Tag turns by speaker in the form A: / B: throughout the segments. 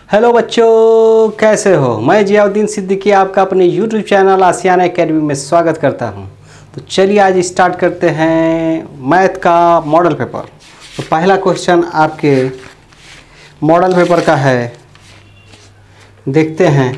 A: Hello बच्चों, कैसे हो। मैं जियाउद्दीन सिद्दीकी आपका अपने यूट्यूब चैनल आसियाना एकेडमी में स्वागत करता हूं। तो चलिए आज स्टार्ट करते हैं मैथ का मॉडल पेपर। तो पहला क्वेश्चन आपके मॉडल पेपर का है, देखते हैं।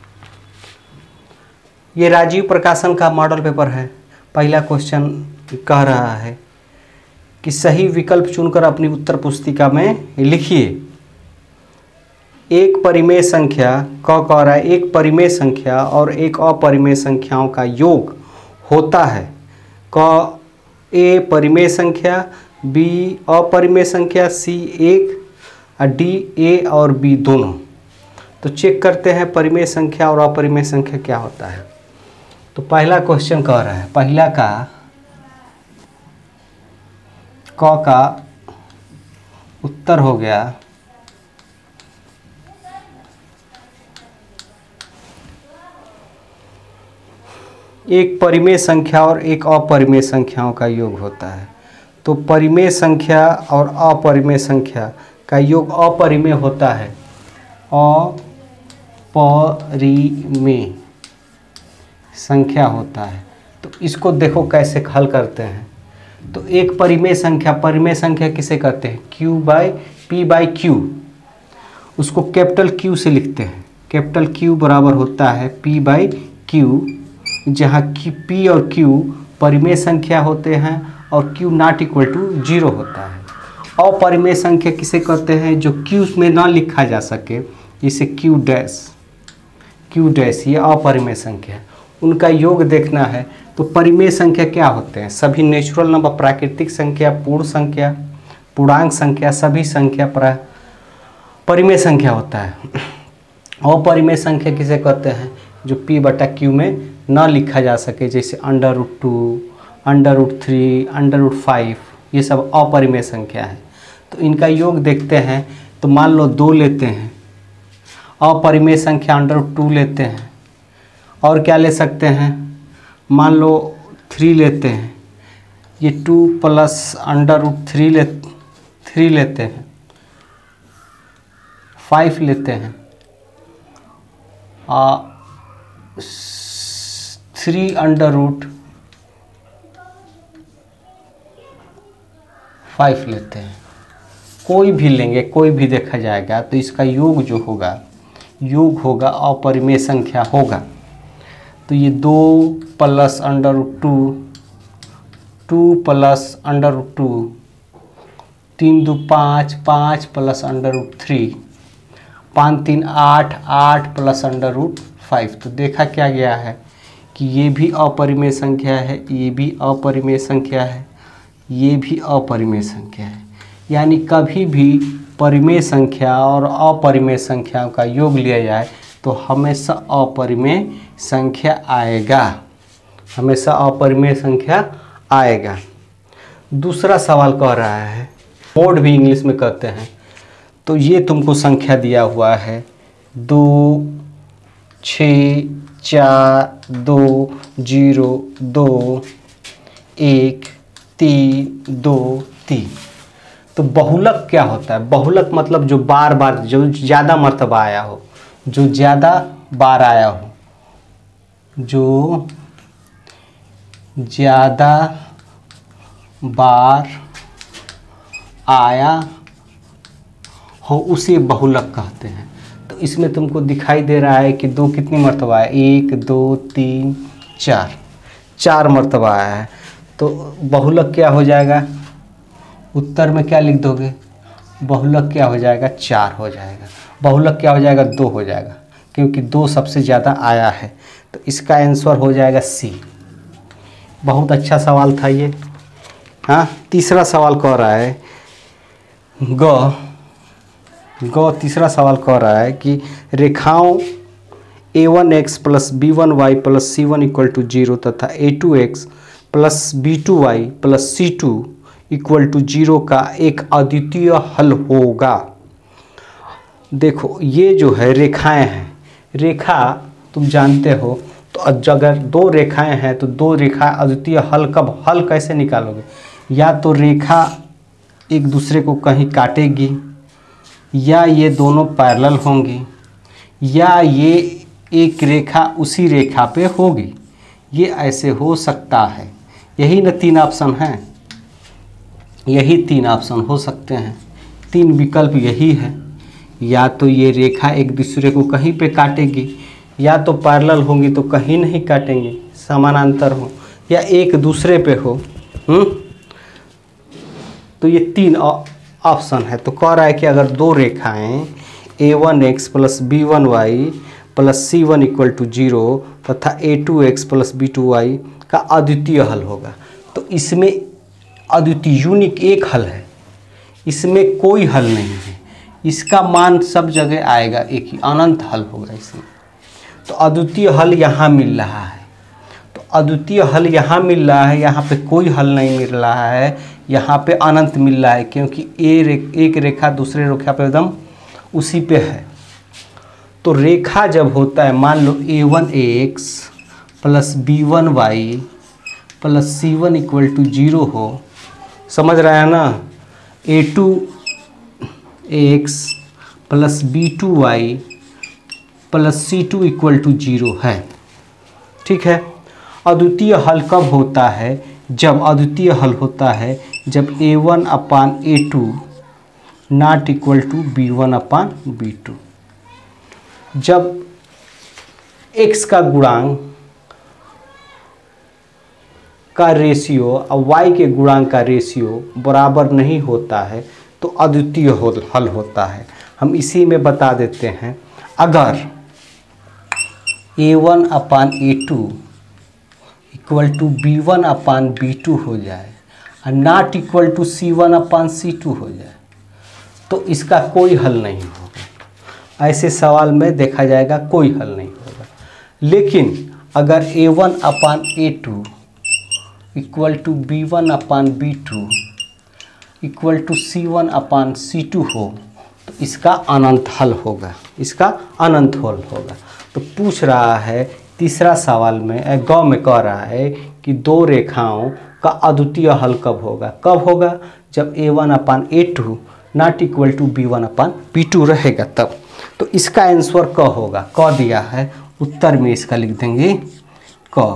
A: ये राजीव प्रकाशन का मॉडल पेपर है। पहला क्वेश्चन कह रहा है कि सही विकल्प चुनकर अपनी उत्तर पुस्तिका में लिखिए। एक परिमेय संख्या कह रहा है, एक परिमेय संख्या और एक अपरिमेय संख्याओं का योग होता है। क ए परिमेय संख्या, बी अपरिमेय संख्या, सी एक और डी ए और बी दोनों। तो चेक करते हैं परिमेय संख्या और अपरिमेय संख्या क्या होता है। तो पहला क्वेश्चन कह रहा है, पहला का उत्तर हो गया एक परिमेय संख्या और एक अपरिमेय संख्याओं का योग होता है। तो परिमेय संख्या और अपरिमेय संख्या का योग अपरिमेय होता है। अपरिमेय संख्या होता है। तो इसको देखो कैसे हल करते हैं। तो एक परिमेय संख्या किसे कहते हैं? Q by P by Q। उसको कैपिटल Q से लिखते हैं। कैपिटल Q बराबर होता है P बाई Q, जहाँ P और Q परिमेय संख्या होते हैं और Q नॉट इक्वल टू 0 होता है। अपरिमेय संख्या किसे कहते हैं? जो Q में ना लिखा जा सके, इसे Q डैश, ये अपरिमेय संख्या। उनका योग देखना है। तो परिमेय संख्या क्या होते हैं? सभी नेचुरल नंबर, प्राकृतिक संख्या, पूर्ण संख्या, पूर्णांक संख्या, सभी संख्या परिमेय संख्या होता है। अपरिमेय संख्या किसे कहते हैं? जो P बटा Q में ना लिखा जा सके, जैसे √2, √3, √5, ये सब अपरिमेय संख्या है। तो इनका योग देखते हैं। तो मान लो 2 लेते हैं, अपरिमेय संख्या √2 लेते हैं। और क्या ले सकते हैं? मान लो 3 लेते हैं, ये 2 प्लस √3 लेते हैं, 5 लेते हैं, 3 √5 लेते हैं। कोई भी लेंगे, कोई भी देखा जाएगा। तो इसका योग जो होगा, योग होगा अपरिमेय संख्या होगा। तो ये 2 प्लस √2, 2 प्लस √2, 3 2 5, 5 प्लस √3, 5 3 8, 8 प्लस √5। तो देखा क्या गया है कि ये भी अपरिमेय संख्या है, ये भी अपरिमेय संख्या है, ये भी अपरिमेय संख्या है। यानी कभी भी परिमेय संख्या और अपरिमेय संख्याओं का योग लिया जाए तो हमेशा अपरिमेय संख्या आएगा, हमेशा अपरिमेय संख्या आएगा। दूसरा सवाल कह रहा है, मोड भी इंग्लिश में कहते हैं। तो ये तुमको संख्या दिया हुआ है 2 6 4 2 0 2 1 3 2 3। तो बहुलक क्या होता है? बहुलक मतलब जो बार बार, जो ज़्यादा मर्तबा आया हो, जो ज़्यादा बार आया हो, जो ज़्यादा बार आया हो उसे बहुलक कहते हैं। तो इसमें तुमको दिखाई दे रहा है कि 2 कितनी मर्तबा है? 1 2 3 4, 4 मर्तबा आया है। तो बहुलक क्या हो जाएगा? उत्तर में क्या लिख दोगे? बहुलक क्या हो जाएगा? 4 हो जाएगा। बहुलक क्या हो जाएगा? 2 हो जाएगा, क्योंकि 2 सबसे ज़्यादा आया है। तो इसका आंसर हो जाएगा सी। बहुत अच्छा सवाल था ये। हाँ, तीसरा सवाल कह रहा है तीसरा सवाल कह रहा है कि रेखाओं a1x plus b1y plus c1 equal to 0 तथा a2x plus b2y plus c2 equal to 0 का एक अद्वितीय हल होगा। देखो ये जो है रेखाएं हैं, रेखा तुम जानते हो। तो अगर 2 रेखाएं हैं तो 2 रेखा अद्वितीय हल हल कैसे निकालोगे? या तो रेखा एक दूसरे को कहीं काटेगी, या ये दोनों पैरेलल होंगी, या ये एक रेखा उसी रेखा पे होगी। ये ऐसे हो सकता है। यही ना 3 ऑप्शन हैं, यही 3 ऑप्शन हो सकते हैं। 3 विकल्प यही है। या तो ये रेखा एक दूसरे को कहीं पे काटेगी, या तो पैरेलल होंगी तो कहीं नहीं काटेंगे, समानांतर हो, या एक दूसरे पे हो। तो ये 3 ऑप्शन है। तो कह रहा है कि अगर 2 रेखाएं a1x plus b1y plus c1 equal to 0 तथा a2x प्लस b2y का अद्वितीय हल होगा। तो इसमें अद्वितीय यूनिक एक हल है, इसमें कोई हल नहीं है। इसका मान सब जगह आएगा एक ही, अनंत हल होगा इसमें। तो अद्वितीय हल यहाँ मिल रहा है, तो अद्वितीय हल यहाँ मिल रहा है, यहाँ पे कोई हल नहीं मिल रहा है, यहाँ पे अनंत मिल रहा है, क्योंकि एक रेखा दूसरे रेखा पे एकदम उसी पे है। तो रेखा जब होता है, मान लो a1x plus b1y plus c1 equal to 0 हो, समझ रहा है ना, a2x plus b2y plus c2 equal to 0 है। ठीक है। अद्वितीय हल कब होता है? जब अद्वितीय हल होता है जब a1 upon a2 not equal to b1 upon b2। जब x का गुणांक का रेशियो और y के गुणांक का रेशियो बराबर नहीं होता है तो अद्वितीय हल होता है। हम इसी में बता देते हैं, अगर a1 upon a2 equal to b1 upon b2 हो जाए और not equal to c1 upon c2 हो जाए तो इसका कोई हल नहीं होगा। ऐसे सवाल में देखा जाएगा कोई हल नहीं होगा। लेकिन अगर a1 upon a2 equal to b1 upon b2 equal to c1 upon c2 हो तो इसका अनंत हल होगा, इसका अनंत हल होगा। तो पूछ रहा है तीसरा सवाल में, गौ में कह रहा है कि 2 रेखाओं का अद्वितीय हल कब होगा? कब होगा? जब a1 upon a2 not equal to b1 upon b2 रहेगा तब। तो इसका आंसर क होगा। क दिया है, उत्तर में इसका लिख देंगे क,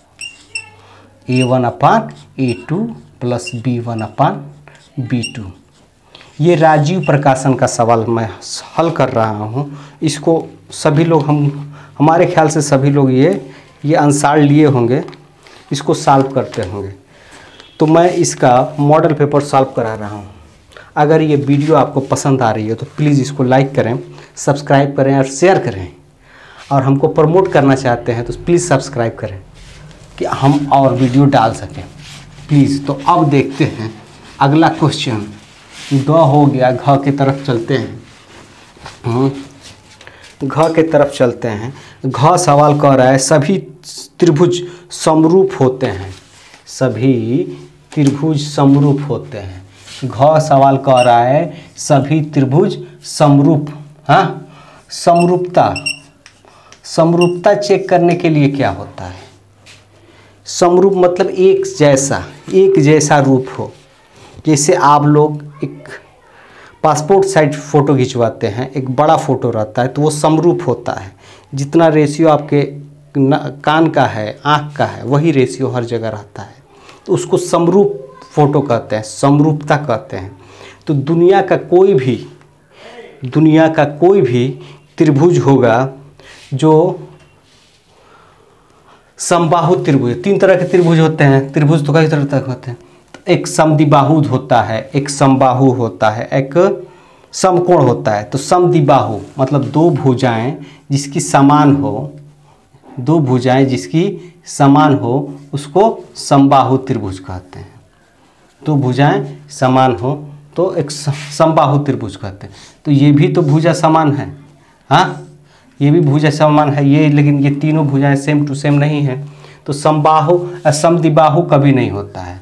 A: a1 upon a2 plus b1 upon b2। ये राजीव प्रकाशन का सवाल मैं हल कर रहा हूँ। इसको सभी लोग, हमारे ख्याल से सभी लोग ये आंसर लिए होंगे, इसको सॉल्व करते होंगे। तो मैं इसका मॉडल पेपर सॉल्व करा रहा हूँ। अगर ये वीडियो आपको पसंद आ रही है तो प्लीज़ इसको लाइक करें, सब्सक्राइब करें और शेयर करें। और हमको प्रमोट करना चाहते हैं तो प्लीज़ सब्सक्राइब करें कि हम और वीडियो डाल सकें प्लीज़। तो अब देखते हैं अगला क्वेश्चन। ग हो गया, घ की तरफ चलते हैं। घ के तरफ चलते हैं। घ सवाल कह रहा है सभी त्रिभुज समरूप होते हैं, सभी त्रिभुज समरूप होते हैं। घ सवाल कह रहा है सभी त्रिभुज समरूप। हाँ, समरूपता, समरूपता चेक करने के लिए क्या होता है? समरूप मतलब एक जैसा रूप हो। जैसे आप लोग एक पासपोर्ट साइज फ़ोटो खिंचवाते हैं, एक बड़ा फ़ोटो रहता है तो वो समरूप होता है। जितना रेशियो आपके कान का है, आँख का है, वही रेशियो हर जगह रहता है, तो उसको समरूप फ़ोटो कहते हैं, समरूपता कहते हैं। तो दुनिया का कोई भी त्रिभुज होगा जो समबाहु त्रिभुज, 3 तरह के त्रिभुज होते हैं। त्रिभुज तो कई तरह तक होते हैं। एक समद्विबाहु होता है, एक समबाहु होता है, एक समकोण होता है। तो समद्विबाहु मतलब 2 भुजाएं जिसकी समान हो, 2 भुजाएं जिसकी समान हो उसको समबाहु त्रिभुज कहते हैं। 2 भुजाएं समान हो तो एक समबाहु त्रिभुज कहते हैं। तो ये भी तो भुजा समान है। हाँ, ये भी भुजा समान है ये, लेकिन ये तीनों भुजाएं सेम टू सेम नहीं है। तो समद्विबाहु कभी नहीं होता है।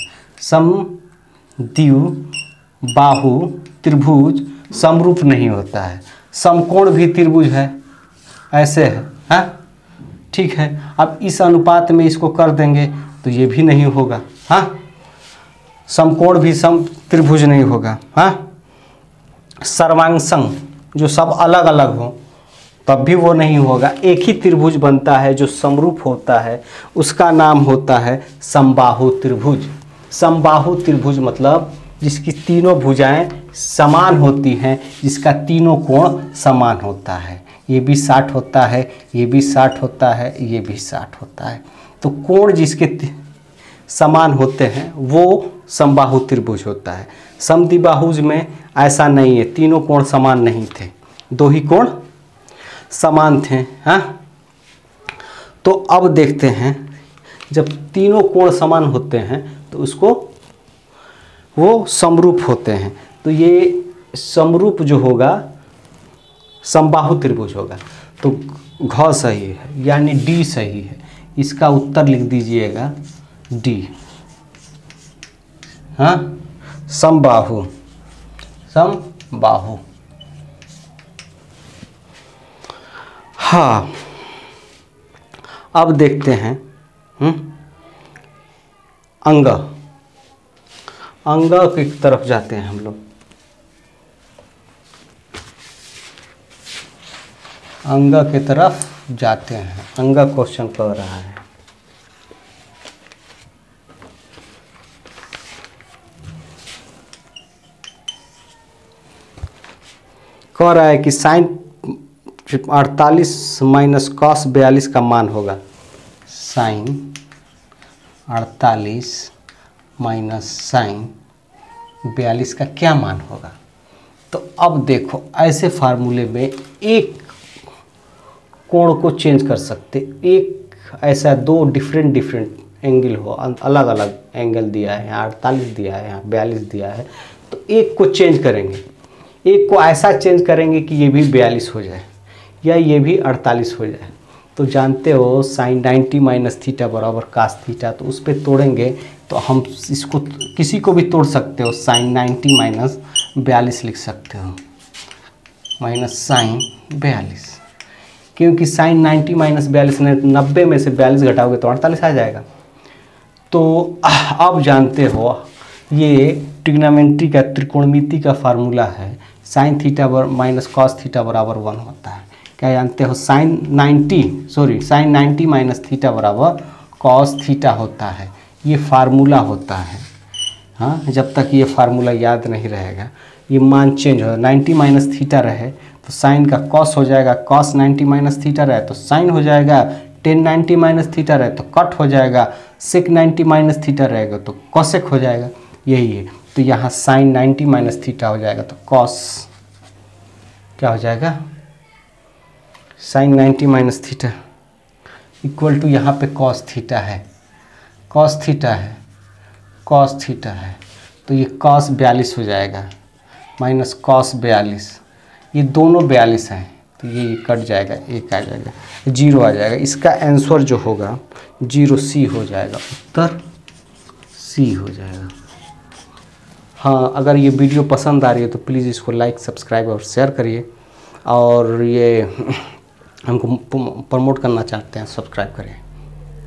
A: समद्विबाहु त्रिभुज समरूप नहीं होता है। समकोण भी त्रिभुज है, ऐसे है। हाँ, ठीक है। अब इस अनुपात में इसको कर देंगे तो ये भी नहीं होगा। हाँ, समकोण भी सम त्रिभुज नहीं होगा। हाँ, सर्वांगसंग जो सब अलग अलग हो तब भी वो नहीं होगा। एक ही त्रिभुज बनता है जो समरूप होता है, उसका नाम होता है समबाहु त्रिभुज। समबाहु त्रिभुज मतलब जिसकी तीनों भुजाएं समान होती हैं, जिसका तीनों कोण समान होता है। ये भी 60 होता है, ये भी 60 होता है, ये भी 60 होता है। तो कोण जिसके समान होते हैं वो समबाहु त्रिभुज होता है। समद्विबाहुज में ऐसा नहीं है, तीनों कोण समान नहीं थे, दो ही कोण समान थे। हाँ, तो अब देखते हैं जब तीनों कोण समान होते हैं तो उसको वो समरूप होते हैं। तो ये समरूप जो होगा समबाहु त्रिभुज होगा। तो घ सही है यानी डी सही है। इसका उत्तर लिख दीजिएगा डी। हाँ, समबाहु, समबाहु। हाँ, अब देखते हैं अंग। अंग की तरफ जाते हैं हम लोग। अंग की तरफ जाते हैं। अंग क्वेश्चन कर रहा है। कह रहा है कि साइन 48 माइनस कॉस 42 का मान होगा। साइन 48 माइनस साइन 42 का क्या मान होगा? तो अब देखो, ऐसे फार्मूले में एक कोण को चेंज कर सकते। एक ऐसा दो डिफरेंट एंगल हो, अलग अलग एंगल दिया है, यहाँ 48 दिया है, यहाँ 42 दिया है, तो एक को चेंज करेंगे। एक को ऐसा चेंज करेंगे कि ये भी 42 हो जाए या ये भी 48 हो जाए। तो जानते हो साइन 90 माइनस थीटा बराबर कास थीटा, तो उस पर तोड़ेंगे तो हम इसको किसी को भी तोड़ सकते हो। साइन 90 माइनस 42 लिख सकते हो, माइनस साइन 42, क्योंकि साइन 90 माइनस 42 ने 90 में से 42 घटाओगे तो 48 आ जाएगा। तो अब जानते हो ये ट्रिग्नोमेट्री का, त्रिकोणमिति का फार्मूला है। Sine theta minus cos theta बराबर 1 होता है। क्या जानते हो? साइन 90 माइनस थीटा बराबर कॉस थीटा होता है। ये फार्मूला होता है। हाँ, जब तक ये फार्मूला याद नहीं रहेगा ये मान चेंज हो। 90 माइनस थीटा रहे तो साइन का कॉस हो जाएगा, कॉस 90 माइनस थीटा रहे तो साइन हो जाएगा, टेन 90 माइनस थीटा रहे तो कट हो जाएगा, सेक 90 माइनस थीटा रहेगा तो कॉसेक हो जाएगा। यही है। तो यहाँ साइन 90 माइनस थीटा हो जाएगा तो कॉस क्या हो जाएगा? Sine 90 minus theta equal to यहाँ पे कॉस थीटा है, कॉस थीटा है, कॉस थीटा है, तो ये कॉस 42 हो जाएगा माइनस कॉस 42। ये दोनों 42 हैं तो ये कट जाएगा, एक आ जाएगा, 0 आ जाएगा। इसका आंसर जो होगा 0C हो जाएगा, उत्तर C हो जाएगा। हाँ, अगर ये वीडियो पसंद आ रही है तो प्लीज़ इसको लाइक, सब्सक्राइब और शेयर करिए। और ये हमको प्रमोट करना चाहते हैं, सब्सक्राइब करें।